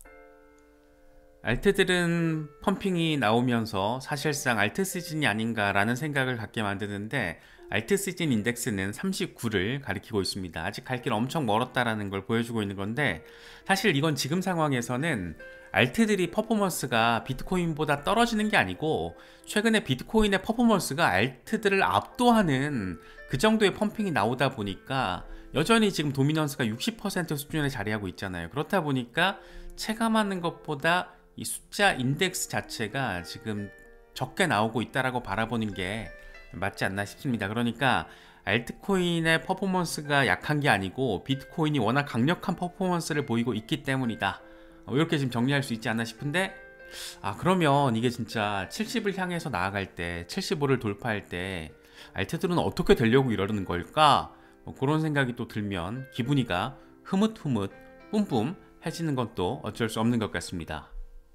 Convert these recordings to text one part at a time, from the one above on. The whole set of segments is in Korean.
알트들은 펌핑이 나오면서 사실상 알트 시즌이 아닌가라는 생각을 갖게 만드는데, 알트 시즌 인덱스는 39를 가리키고 있습니다. 아직 갈 길 엄청 멀었다라는 걸 보여주고 있는 건데, 사실 이건 지금 상황에서는 알트들이 퍼포먼스가 비트코인보다 떨어지는 게 아니고, 최근에 비트코인의 퍼포먼스가 알트들을 압도하는 그 정도의 펌핑이 나오다 보니까 여전히 지금 도미넌스가 60% 수준에 자리하고 있잖아요. 그렇다 보니까 체감하는 것보다 이 숫자 인덱스 자체가 지금 적게 나오고 있다라고 바라보는 게 맞지 않나 싶습니다. 그러니까 알트코인의 퍼포먼스가 약한 게 아니고 비트코인이 워낙 강력한 퍼포먼스를 보이고 있기 때문이다. 이렇게 지금 정리할 수 있지 않나 싶은데, 그러면 이게 진짜 70을 향해서 나아갈 때, 75를 돌파할 때 알트들은 어떻게 되려고 이러는 걸까? 그런 생각이 또 들면 기분이가 흐뭇흐뭇 뿜뿜 해지는 것도 어쩔 수 없는 것 같습니다.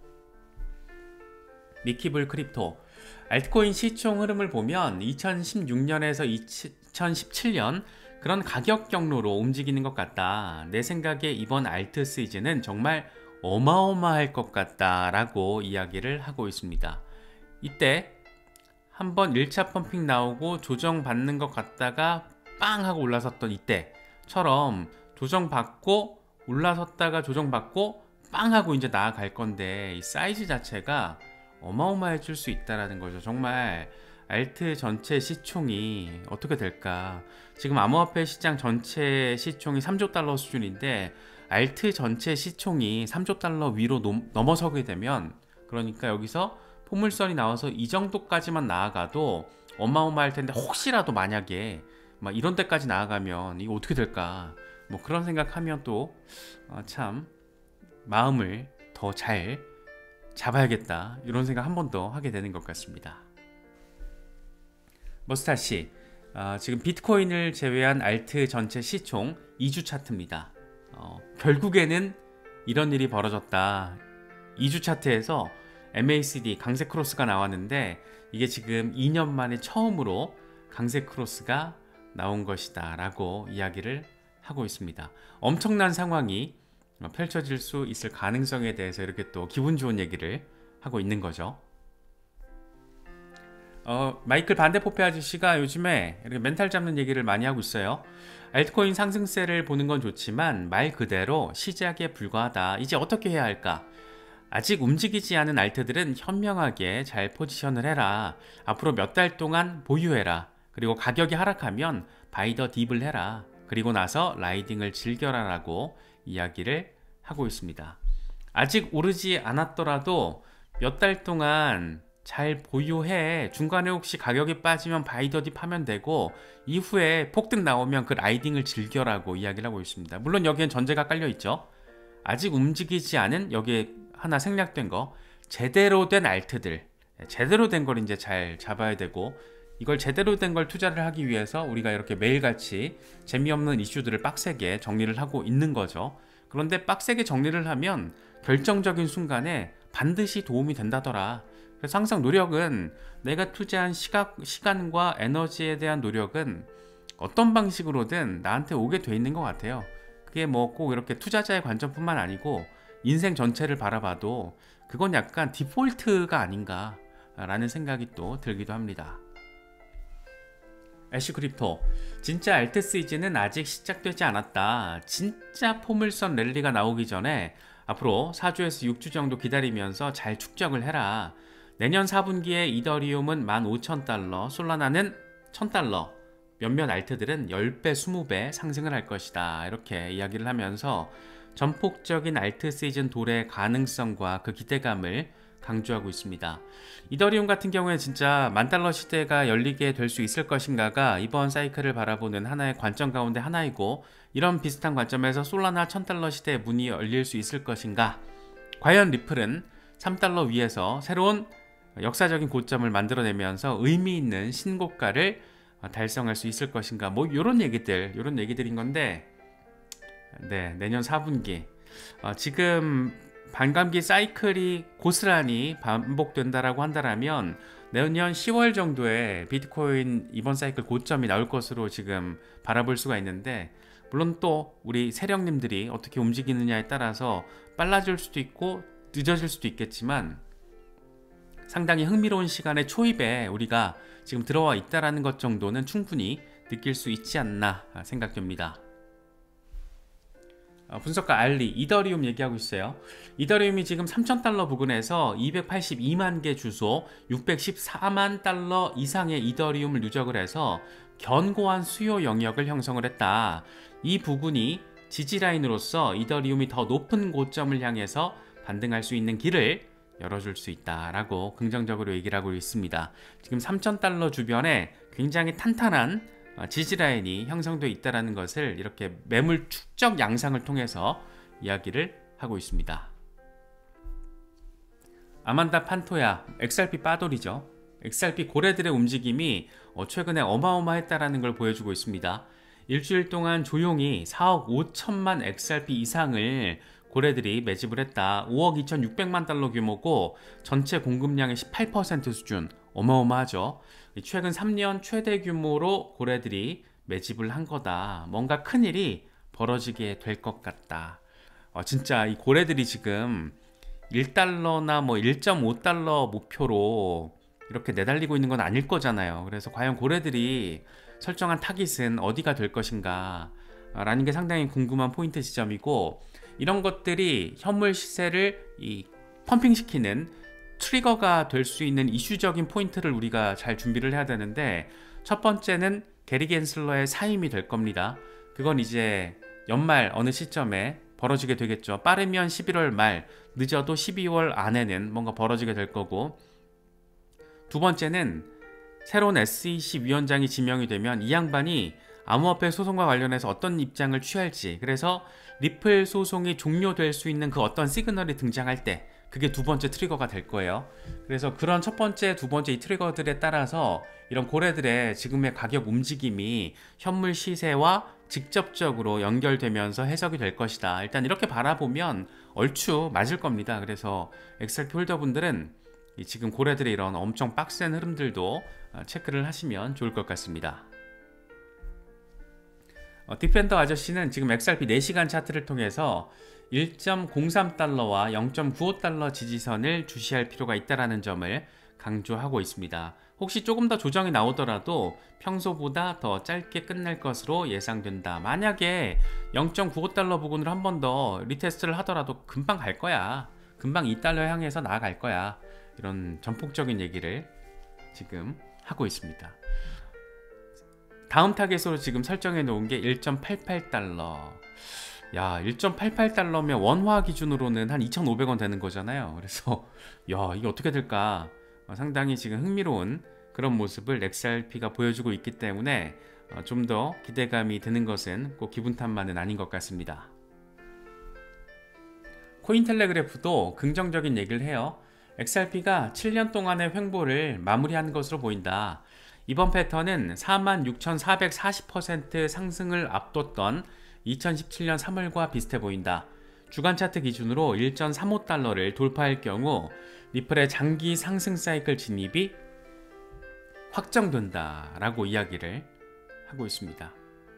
미키블 크립토 알트코인 시총 흐름을 보면 2016년에서 2017년 그런 가격 경로로 움직이는 것 같다. 내 생각에 이번 알트 시즌은 정말 어마어마할 것 같다 라고 이야기를 하고 있습니다. 이때 한번 1차 펌핑 나오고 조정받는 것 같다가 빵 하고 올라섰던 이때처럼 조정받고 올라섰다가 조정받고 빵 하고 이제 나아갈 건데, 이 사이즈 자체가 어마어마해질 수 있다라는 거죠. 정말 알트 전체 시총이 어떻게 될까? 지금 암호화폐 시장 전체 시총이 3조 달러 수준인데, 알트 전체 시총이 3조 달러 위로 넘어서게 되면, 그러니까 여기서 포물선이 나와서 이 정도까지만 나아가도 어마어마할 텐데, 혹시라도 만약에 막 이런 데까지 나아가면 이거 어떻게 될까? 뭐 그런 생각하면 또 참 마음을 더 잘 잡아야겠다, 이런 생각 한 번 더 하게 되는 것 같습니다. 머스타씨, 지금 비트코인을 제외한 알트 전체 시총 2주 차트입니다. 결국에는 이런 일이 벌어졌다. 2주 차트에서 MACD 강세 크로스가 나왔는데, 이게 지금 2년 만에 처음으로 강세 크로스가 나온 것이다 라고 이야기를 하고 있습니다. 엄청난 상황이 펼쳐질 수 있을 가능성에 대해서 이렇게 또 기분 좋은 얘기를 하고 있는 거죠. 마이클 반대포페 아저씨가 요즘에 이렇게 멘탈 잡는 얘기를 많이 하고 있어요. 알트코인 상승세를 보는 건 좋지만 말 그대로 시작에 불과하다. 이제 어떻게 해야 할까? 아직 움직이지 않은 알트들은 현명하게 잘 포지션을 해라. 앞으로 몇 달 동안 보유해라. 그리고 가격이 하락하면 바이 더 딥을 해라. 그리고 나서 라이딩을 즐겨라 라고 이야기를 하고 있습니다. 아직 오르지 않았더라도 몇 달 동안 잘 보유해. 중간에 혹시 가격이 빠지면 바이 더 딥 하면 되고, 이후에 폭등 나오면 그 라이딩을 즐겨라고 이야기를 하고 있습니다. 물론 여기엔 전제가 깔려 있죠. 아직 움직이지 않은, 여기에 하나 생략된 거, 제대로 된 알트들, 제대로 된 걸 이제 잘 잡아야 되고, 이걸 제대로 된 걸 투자를 하기 위해서 우리가 이렇게 매일같이 재미없는 이슈들을 빡세게 정리를 하고 있는 거죠. 그런데 빡세게 정리를 하면 결정적인 순간에 반드시 도움이 된다더라. 그래서 항상 노력은, 내가 투자한 시간과 에너지에 대한 노력은 어떤 방식으로든 나한테 오게 돼 있는 것 같아요. 그게 뭐 꼭 이렇게 투자자의 관점뿐만 아니고 인생 전체를 바라봐도 그건 약간 디폴트가 아닌가 라는 생각이 또 들기도 합니다. 애쉬 크립토, 진짜 알트 시즌은 아직 시작되지 않았다. 진짜 포물선 랠리가 나오기 전에 앞으로 4주에서 6주 정도 기다리면서 잘 축적을 해라. 내년 4분기에 이더리움은 15,000달러, 솔라나는 1,000달러, 몇몇 알트들은 10배, 20배 상승을 할 것이다. 이렇게 이야기를 하면서 전폭적인 알트 시즌 도래의 가능성과 그 기대감을 강조하고 있습니다. 이더리움 같은 경우에 진짜 10,000달러 시대가 열리게 될 수 있을 것인가가 이번 사이클을 바라보는 하나의 관점 가운데 하나이고, 이런 비슷한 관점에서 솔라나 1,000달러 시대의 문이 열릴 수 있을 것인가, 과연 리플은 3달러 위에서 새로운 역사적인 고점을 만들어내면서 의미 있는 신고가를 달성할 수 있을 것인가, 뭐 이런 얘기들인 건데, 네, 내년 4분기 지금 반감기 사이클이 고스란히 반복된다라고 한다면 내년 10월 정도에 비트코인 이번 사이클 고점이 나올 것으로 지금 바라볼 수가 있는데, 물론 또 우리 세력님들이 어떻게 움직이느냐에 따라서 빨라질 수도 있고 늦어질 수도 있겠지만 상당히 흥미로운 시간의 초입에 우리가 지금 들어와 있다라는 것 정도는 충분히 느낄 수 있지 않나 생각됩니다. 분석가 알리, 이더리움 얘기하고 있어요. 이더리움이 지금 3,000달러 부근에서 282만 개 주소 614만 달러 이상의 이더리움을 누적을 해서 견고한 수요 영역을 형성을 했다. 이 부분이 지지라인으로서 이더리움이 더 높은 고점을 향해서 반등할 수 있는 길을 열어줄 수 있다라고 긍정적으로 얘기를 하고 있습니다. 지금 3,000달러 주변에 굉장히 탄탄한 지지라인이 형성되어 있다는 것을 이렇게 매물 축적 양상을 통해서 이야기를 하고 있습니다. 아만다 판토야, XRP 빠돌이죠. XRP 고래들의 움직임이 최근에 어마어마했다는 걸 보여주고 있습니다. 일주일 동안 조용히 4억 5천만 XRP 이상을 고래들이 매집을 했다. 5억 2,600만 달러 규모고 전체 공급량의 18% 수준, 어마어마하죠. 최근 3년 최대 규모로 고래들이 매집을 한 거다. 뭔가 큰일이 벌어지게 될 것 같다. 진짜 이 고래들이 지금 1달러나 뭐 1.5달러 목표로 이렇게 내달리고 있는 건 아닐 거잖아요. 그래서 과연 고래들이 설정한 타깃은 어디가 될 것인가 라는 게 상당히 궁금한 포인트 지점이고, 이런 것들이 현물 시세를 펌핑시키는 트리거가 될 수 있는 이슈적인 포인트를 우리가 잘 준비를 해야 되는데, 첫 번째는 게리 겐슬러의 사임이 될 겁니다. 그건 이제 연말 어느 시점에 벌어지게 되겠죠. 빠르면 11월 말, 늦어도 12월 안에는 뭔가 벌어지게 될 거고, 두 번째는 새로운 SEC 위원장이 지명이 되면 이 양반이 암호화폐 소송과 관련해서 어떤 입장을 취할지, 그래서 리플 소송이 종료될 수 있는 그 어떤 시그널이 등장할 때 그게 두 번째 트리거가 될 거예요. 그래서 그런 첫 번째, 두 번째 이 트리거들에 따라서 이런 고래들의 지금의 가격 움직임이 현물 시세와 직접적으로 연결되면서 해석이 될 것이다. 일단 이렇게 바라보면 얼추 맞을 겁니다. 그래서 XRP 홀더분들은 지금 고래들의 이런 엄청 빡센 흐름들도 체크를 하시면 좋을 것 같습니다. 디펜더 아저씨는 지금 XRP 4시간 차트를 통해서 1.03달러와 0.95달러 지지선을 주시할 필요가 있다는 점을 강조하고 있습니다. 혹시 조금 더 조정이 나오더라도 평소보다 더 짧게 끝날 것으로 예상된다. 만약에 0.95달러 부근으로 한 번 더 리테스트를 하더라도 금방 갈 거야. 금방 2달러 향해서 나아갈 거야. 이런 전폭적인 얘기를 지금 하고 있습니다. 다음 타겟으로 지금 설정해 놓은 게 1.88달러. 야, 1.88달러면 원화 기준으로는 한 2,500원 되는 거잖아요. 그래서 야, 이게 어떻게 될까? 상당히 지금 흥미로운 그런 모습을 XRP가 보여주고 있기 때문에 좀 더 기대감이 드는 것은 꼭 기분 탓만은 아닌 것 같습니다. 코인텔레그래프도 긍정적인 얘기를 해요. XRP가 7년 동안의 횡보를 마무리한 것으로 보인다. 이번 패턴은 46,440% 상승을 앞뒀던 2017년 3월과 비슷해 보인다. 주간 차트 기준으로 1.35달러를 돌파할 경우 리플의 장기 상승 사이클 진입이 확정된다 라고 이야기를 하고 있습니다.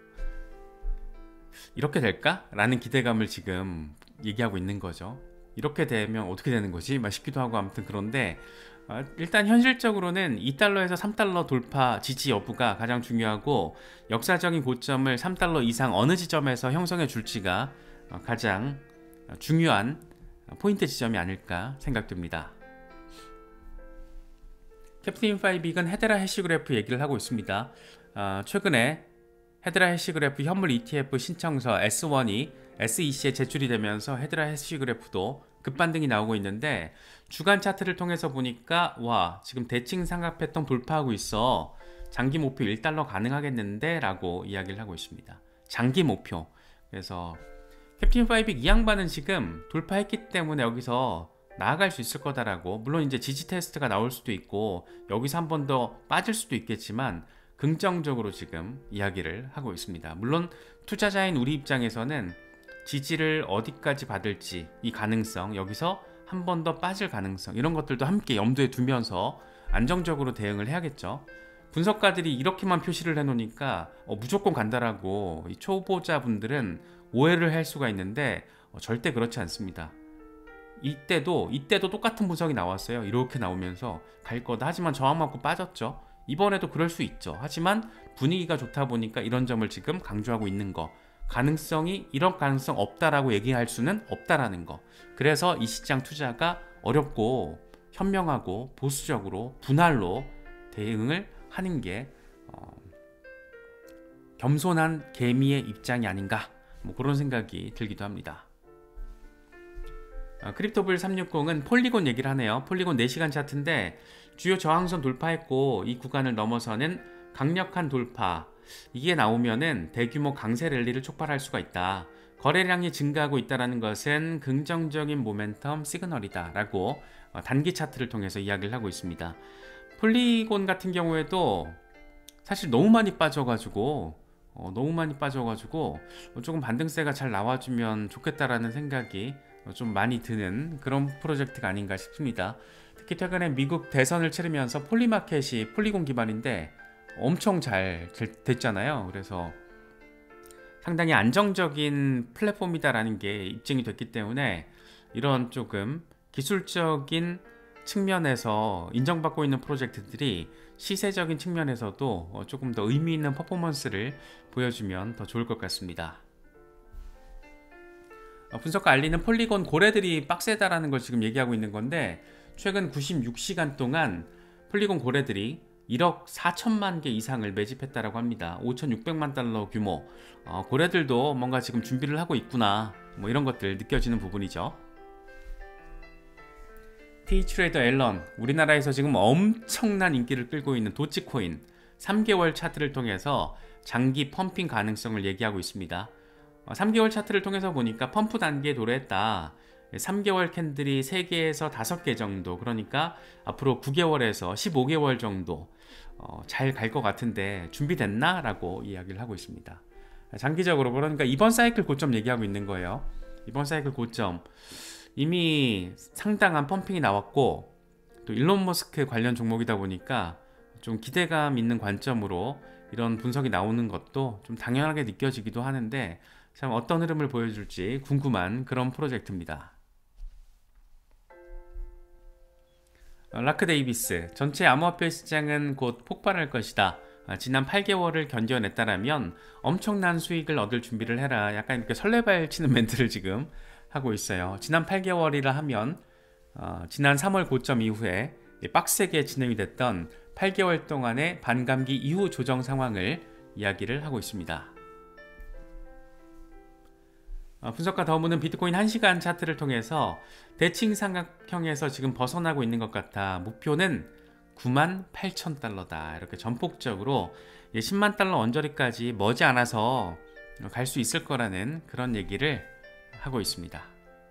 이렇게 될까? 라는 기대감을 지금 얘기하고 있는 거죠. 이렇게 되면 어떻게 되는 거지? 싶기도 하고, 아무튼 그런데 일단 현실적으로는 2달러에서 3달러 돌파 지지 여부가 가장 중요하고, 역사적인 고점을 3달러 이상 어느 지점에서 형성해 줄지가 가장 중요한 포인트 지점이 아닐까 생각됩니다. 캡틴 파이빅은 헤데라 해시그래프 얘기를 하고 있습니다. 최근에 헤데라 해시그래프 현물 ETF 신청서 S1이 SEC에 제출이 되면서 헤데라 해시그래프도 급반등이 나오고 있는데, 주간 차트를 통해서 보니까 와, 지금 대칭 삼각 패턴 돌파하고 있어. 장기 목표 1달러 가능하겠는데? 라고 이야기를 하고 있습니다. 장기 목표. 그래서 캡틴 파이빅 이 양반은 지금 돌파했기 때문에 여기서 나아갈 수 있을 거다라고, 물론 이제 지지 테스트가 나올 수도 있고 여기서 한 번 더 빠질 수도 있겠지만 긍정적으로 지금 이야기를 하고 있습니다. 물론 투자자인 우리 입장에서는 지지를 어디까지 받을지, 이 가능성, 여기서 한 번 더 빠질 가능성, 이런 것들도 함께 염두에 두면서 안정적으로 대응을 해야겠죠. 분석가들이 이렇게만 표시를 해놓으니까 무조건 간다라고 이 초보자분들은 오해를 할 수가 있는데 절대 그렇지 않습니다. 이때도 똑같은 분석이 나왔어요. 이렇게 나오면서 갈 거다. 하지만 저항 맞고 빠졌죠. 이번에도 그럴 수 있죠. 하지만 분위기가 좋다 보니까 이런 점을 지금 강조하고 있는 거. 이런 가능성 없다라고 얘기할 수는 없다라는 거. 그래서 이 시장 투자가 어렵고 현명하고 보수적으로 분할로 대응을 하는 게 겸손한 개미의 입장이 아닌가, 뭐 그런 생각이 들기도 합니다. 크립토블 360은 폴리곤 얘기를 하네요. 폴리곤 4시간 차트인데 주요 저항선 돌파했고 이 구간을 넘어서는 강력한 돌파, 이게 나오면은 대규모 강세 랠리를 촉발할 수가 있다. 거래량이 증가하고 있다는 것은 긍정적인 모멘텀 시그널이다 라고 단기 차트를 통해서 이야기를 하고 있습니다. 폴리곤 같은 경우에도 사실 너무 많이 빠져가지고 조금 반등세가 잘 나와주면 좋겠다라는 생각이 좀 많이 드는 그런 프로젝트가 아닌가 싶습니다. 특히 최근에 미국 대선을 치르면서 폴리마켓이 폴리곤 기반인데 엄청 잘 됐잖아요. 그래서 상당히 안정적인 플랫폼이다라는 게 입증이 됐기 때문에 이런 조금 기술적인 측면에서 인정받고 있는 프로젝트들이 시세적인 측면에서도 조금 더 의미 있는 퍼포먼스를 보여주면 더 좋을 것 같습니다. 분석가 알리는 폴리곤 고래들이 빡세다라는 걸 지금 얘기하고 있는 건데 최근 96시간 동안 폴리곤 고래들이 1억 4천만 개 이상을 매집했다라고 합니다. 5,600만 달러 규모. 고래들도 뭔가 지금 준비를 하고 있구나, 뭐 이런 것들 느껴지는 부분이죠. T트레이더 앨런, 우리나라에서 지금 엄청난 인기를 끌고 있는 도치코인 3개월 차트를 통해서 장기 펌핑 가능성을 얘기하고 있습니다. 3개월 차트를 통해서 보니까 펌프 단계에 도래했다. 3개월 캔들이 3개에서 5개 정도, 그러니까 앞으로 9개월에서 15개월 정도 잘 갈 것 같은데 준비됐나? 라고 이야기를 하고 있습니다. 장기적으로 그러니까 이번 사이클 고점 얘기하고 있는 거예요. 이번 사이클 고점 이미 상당한 펌핑이 나왔고 또 일론 머스크 관련 종목이다 보니까 좀 기대감 있는 관점으로 이런 분석이 나오는 것도 좀 당연하게 느껴지기도 하는데 참 어떤 흐름을 보여줄지 궁금한 그런 프로젝트입니다. 라크 데이비스, 전체 암호화폐 시장은 곧 폭발할 것이다. 지난 8개월을 견뎌냈다라면 엄청난 수익을 얻을 준비를 해라. 약간 이렇게 설레발치는 멘트를 지금 하고 있어요. 지난 8개월이라 하면 지난 3월 고점 이후에 빡세게 진행이 됐던 8개월 동안의 반감기 이후 조정 상황을 이야기를 하고 있습니다. 분석가 더문은 비트코인 1시간 차트를 통해서 대칭 삼각형에서 지금 벗어나고 있는 것 같아. 목표는 98,000달러다. 이렇게 전폭적으로 10만 달러 언저리까지 머지않아서 갈 수 있을 거라는 그런 얘기를 하고 있습니다.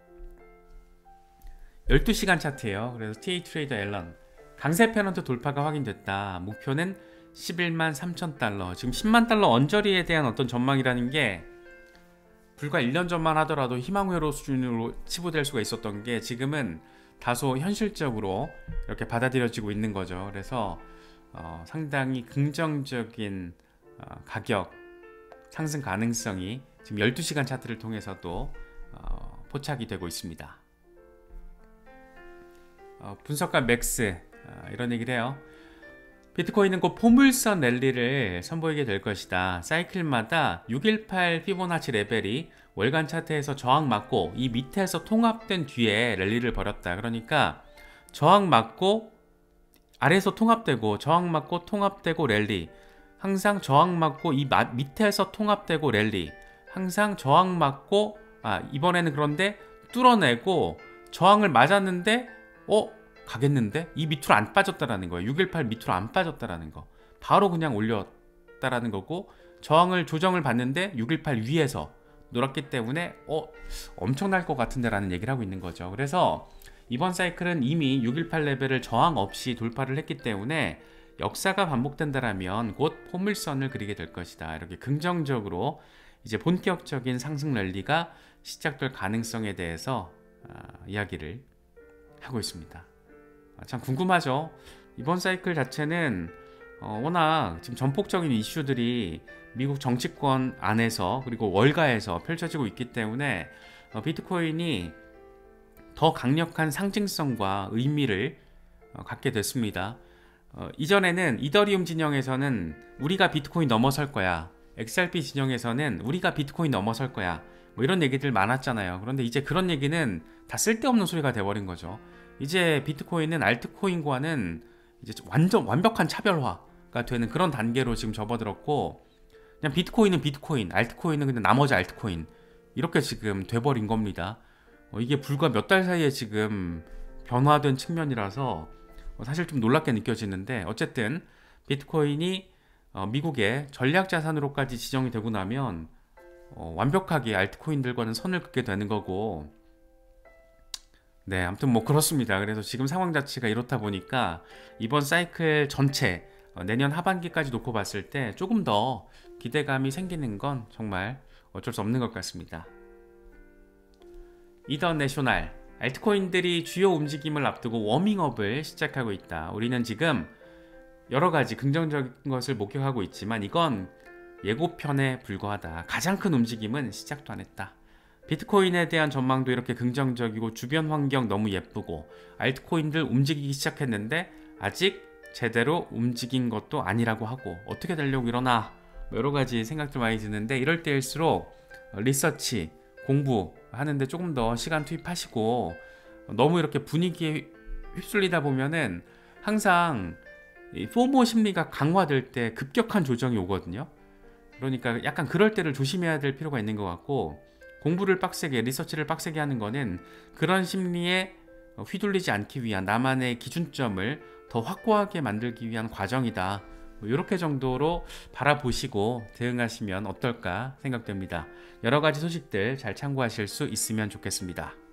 12시간 차트예요. 그래서 T트레이더 앨런, 강세 페넌트 돌파가 확인됐다. 목표는 11만 3천 달러. 지금 10만 달러 언저리에 대한 어떤 전망이라는 게 불과 1년 전만 하더라도 희망회로 수준으로 치부될 수가 있었던 게 지금은 다소 현실적으로 이렇게 받아들여지고 있는 거죠. 그래서 상당히 긍정적인 가격 상승 가능성이 지금 12시간 차트를 통해서도 포착이 되고 있습니다. 분석가 맥스 이런 얘기를 해요. 비트코인은 곧 포물선 랠리를 선보이게 될 것이다. 사이클마다 618 피보나치 레벨이 월간 차트에서 저항 맞고 이 밑에서 통합된 뒤에 랠리를 벌였다. 그러니까 저항 맞고 아래에서 통합되고 저항 맞고 통합되고 랠리, 항상 저항 맞고 이 밑에서 통합되고 랠리, 항상 저항 맞고 이번에는 그런데 뚫어내고 저항을 맞았는데 가겠는데? 이 밑으로 안 빠졌다라는 거예요. 618 밑으로 안 빠졌다라는 거. 바로 그냥 올렸다라는 거고, 저항을 조정을 받는데 618 위에서 놀았기 때문에 엄청날 것 같은데 라는 얘기를 하고 있는 거죠. 그래서 이번 사이클은 이미 618 레벨을 저항 없이 돌파를 했기 때문에 역사가 반복된다라면 곧 포물선을 그리게 될 것이다. 이렇게 긍정적으로 이제 본격적인 상승 랠리가 시작될 가능성에 대해서 이야기를 하고 있습니다. 참 궁금하죠. 이번 사이클 자체는 워낙 지금 전폭적인 이슈들이 미국 정치권 안에서 그리고 월가에서 펼쳐지고 있기 때문에 비트코인이 더 강력한 상징성과 의미를 갖게 됐습니다. 이전에는 이더리움 진영에서는 우리가 비트코인 넘어설 거야, XRP 진영에서는 우리가 비트코인 넘어설 거야, 뭐 이런 얘기들 많았잖아요. 그런데 이제 그런 얘기는 다 쓸데없는 소리가 돼버린 거죠. 이제 비트코인은 알트코인과는 이제 완전 완벽한 차별화가 되는 그런 단계로 지금 접어들었고, 그냥 비트코인은 비트코인, 알트코인은 그냥 나머지 알트코인, 이렇게 지금 돼버린 겁니다. 이게 불과 몇 달 사이에 지금 변화된 측면이라서 사실 좀 놀랍게 느껴지는데, 어쨌든 비트코인이 미국의 전략자산으로까지 지정이 되고 나면 완벽하게 알트코인들과는 선을 긋게 되는 거고, 네, 아무튼 뭐 그렇습니다. 그래서 지금 상황 자체가 이렇다 보니까 이번 사이클 전체 내년 하반기까지 놓고 봤을 때 조금 더 기대감이 생기는 건 정말 어쩔 수 없는 것 같습니다. 이더내셔널, 알트코인들이 주요 움직임을 앞두고 워밍업을 시작하고 있다. 우리는 지금 여러 가지 긍정적인 것을 목격하고 있지만 이건 예고편에 불과하다. 가장 큰 움직임은 시작도 안 했다. 비트코인에 대한 전망도 이렇게 긍정적이고 주변 환경 너무 예쁘고 알트코인들 움직이기 시작했는데 아직 제대로 움직인 것도 아니라고 하고 어떻게 되려고 이러나 여러 가지 생각들 많이 드는데, 이럴 때일수록 리서치, 공부하는데 조금 더 시간 투입하시고, 너무 이렇게 분위기에 휩쓸리다 보면은 항상 이 포모 심리가 강화될 때 급격한 조정이 오거든요. 그러니까 약간 그럴 때를 조심해야 될 필요가 있는 것 같고, 공부를 빡세게, 리서치를 빡세게 하는 거는 그런 심리에 휘둘리지 않기 위한 나만의 기준점을 더 확고하게 만들기 위한 과정이다. 이렇게 정도로 바라보시고 대응하시면 어떨까 생각됩니다. 여러 가지 소식들 잘 참고하실 수 있으면 좋겠습니다.